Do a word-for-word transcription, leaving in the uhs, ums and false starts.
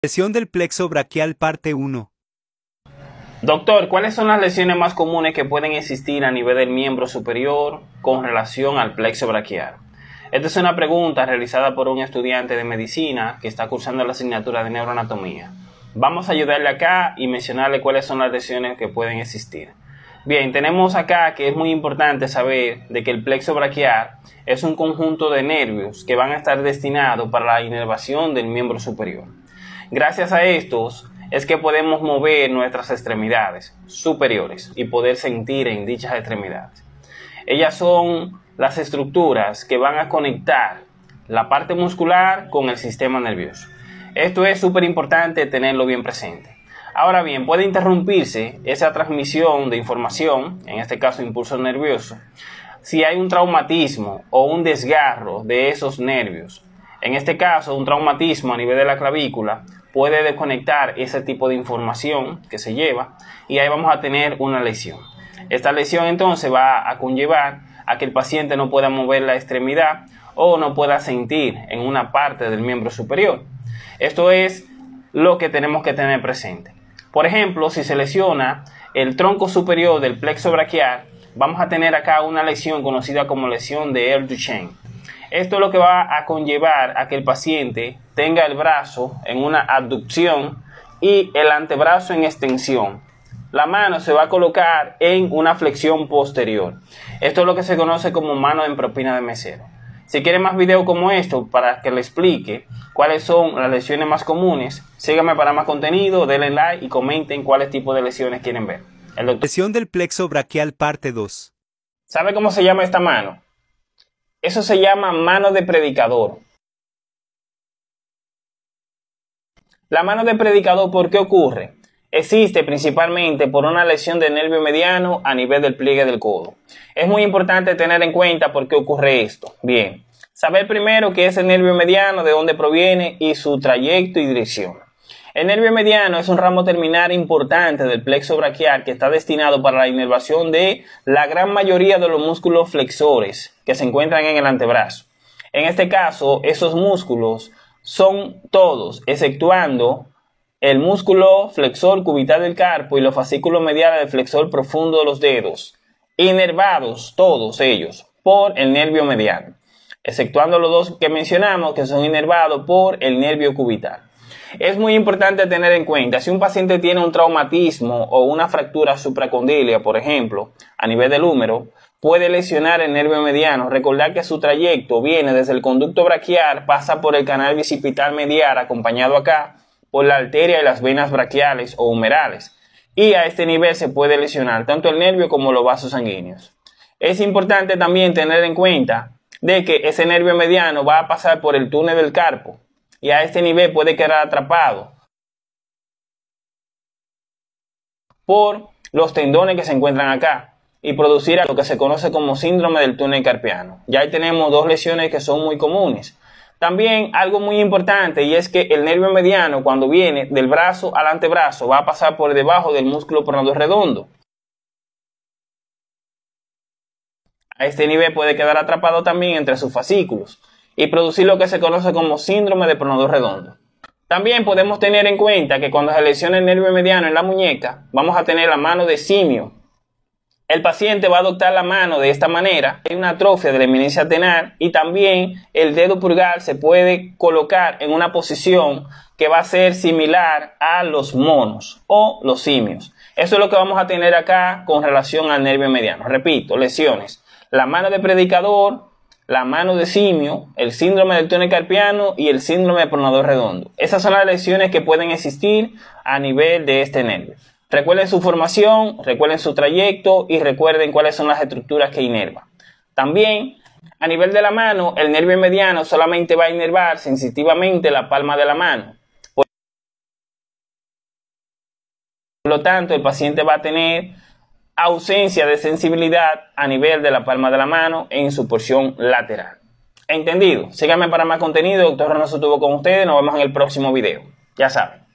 Lesión del plexo braquial parte uno. Doctor, ¿cuáles son las lesiones más comunes que pueden existir a nivel del miembro superior con relación al plexo braquial? Esta es una pregunta realizada por un estudiante de medicina que está cursando la asignatura de neuroanatomía. Vamos a ayudarle acá y mencionarle cuáles son las lesiones que pueden existir. Bien, tenemos acá que es muy importante saber de que el plexo braquial es un conjunto de nervios que van a estar destinados para la inervación del miembro superior. Gracias a estos es que podemos mover nuestras extremidades superiores y poder sentir en dichas extremidades. Ellas son las estructuras que van a conectar la parte muscular con el sistema nervioso. Esto es súper importante tenerlo bien presente. Ahora bien, puede interrumpirse esa transmisión de información, en este caso impulso nervioso, si hay un traumatismo o un desgarro de esos nervios. En este caso, un traumatismo a nivel de la clavícula puede desconectar ese tipo de información que se lleva y ahí vamos a tener una lesión. Esta lesión entonces va a conllevar a que el paciente no pueda mover la extremidad o no pueda sentir en una parte del miembro superior. Esto es lo que tenemos que tener presente. Por ejemplo, si se lesiona el tronco superior del plexo braquial, vamos a tener acá una lesión conocida como lesión de Ehlers-Danlos. Esto es lo que va a conllevar a que el paciente tenga el brazo en una abducción y el antebrazo en extensión. La mano se va a colocar en una flexión posterior. Esto es lo que se conoce como mano en propina de mesero. Si quieren más videos como esto para que le explique cuáles son las lesiones más comunes, síganme para más contenido, denle like y comenten cuáles tipos de lesiones quieren ver. El doctor... Lesión del plexo braquial parte dos. ¿Sabe cómo se llama esta mano? Eso se llama mano de predicador. La mano de predicador, ¿por qué ocurre? Existe principalmente por una lesión del nervio mediano a nivel del pliegue del codo. Es muy importante tener en cuenta por qué ocurre esto. Bien, saber primero qué es el nervio mediano, de dónde proviene y su trayecto y dirección. El nervio mediano es un ramo terminal importante del plexo braquial que está destinado para la inervación de la gran mayoría de los músculos flexores que se encuentran en el antebrazo. En este caso, esos músculos son todos, exceptuando el músculo flexor cubital del carpo y los fascículos mediales del flexor profundo de los dedos, inervados todos ellos por el nervio mediano, exceptuando los dos que mencionamos que son inervados por el nervio cubital. Es muy importante tener en cuenta, si un paciente tiene un traumatismo o una fractura supracondílea, por ejemplo, a nivel del húmero, puede lesionar el nervio mediano. Recordar que su trayecto viene desde el conducto braquial, pasa por el canal bicipital medial, acompañado acá por la arteria y las venas braquiales o humerales. Y a este nivel se puede lesionar tanto el nervio como los vasos sanguíneos. Es importante también tener en cuenta de que ese nervio mediano va a pasar por el túnel del carpo. Y a este nivel puede quedar atrapado por los tendones que se encuentran acá y producir lo que se conoce como síndrome del túnel carpiano. Ya ahí tenemos dos lesiones que son muy comunes. También algo muy importante y es que el nervio mediano cuando viene del brazo al antebrazo va a pasar por debajo del músculo pronador redondo. A este nivel puede quedar atrapado también entre sus fascículos y producir lo que se conoce como síndrome de pronador redondo. También podemos tener en cuenta que cuando se lesiona el nervio mediano en la muñeca, vamos a tener la mano de simio. El paciente va a adoptar la mano de esta manera, hay una atrofia de la eminencia tenar y también el dedo pulgar se puede colocar en una posición que va a ser similar a los monos o los simios. Eso es lo que vamos a tener acá con relación al nervio mediano. Repito, lesiones, la mano de predicador, la mano de simio, el síndrome del túnel carpiano y el síndrome de pronador redondo. Esas son las lesiones que pueden existir a nivel de este nervio. Recuerden su formación, recuerden su trayecto y recuerden cuáles son las estructuras que inervan. También, a nivel de la mano, el nervio mediano solamente va a inervar sensitivamente la palma de la mano. Por lo tanto, el paciente va a tener ausencia de sensibilidad a nivel de la palma de la mano en su porción lateral. ¿Entendido? Síganme para más contenido. Doctor Reynoso estuvo con ustedes. Nos vemos en el próximo video. Ya saben.